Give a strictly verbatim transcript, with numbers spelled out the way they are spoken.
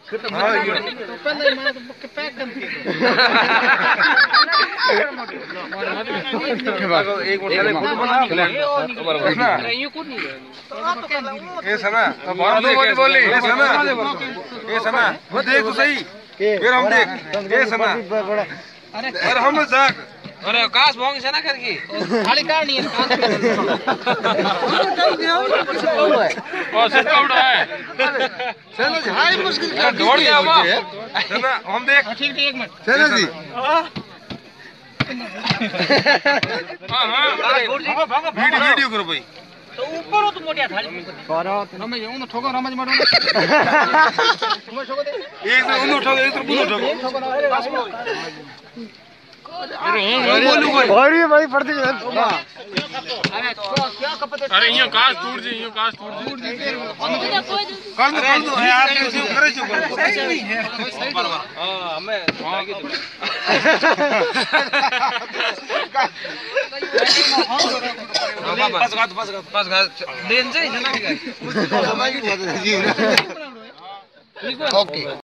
ये सना बोली ये सना ये सना देख तो सही फिर हम देख ये सना अरे हम जाग अरे आकाश भोंग से ना करके खाली कार नहीं है और सिस्टम उड़ा है चलो जी हाय मुश्किल का दौड़ गया वो चलो हम देख ठीक ठीक एक मिनट चलो जी हां हां वीडियो वीडियो करो भाई तो ऊपर हो तो मोटिया थाली करो रमेश उन ठोको रमेश मारो एक तो उन ठोको एक तो बुनो ठोको अरे भाई पड़ती है अरे क्या कपते अरे यो काश टूट जी यो काश टूट जी कर दो कर दो यार ऐसे करे जो करो हां हमें आगे दो बस बस बस बस लेन चाहिँ छैन नि ओके